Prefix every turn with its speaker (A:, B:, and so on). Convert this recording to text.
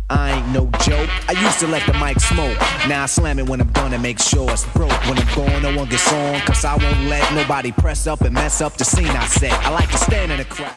A: I ain't no joke. I used to let the mic smoke. Now I slam it when I'm done and make sure it's broke. When I'm gone, no one gets on, cause I won't let nobody press up and mess up the scene I set. I like to stand in the crowd.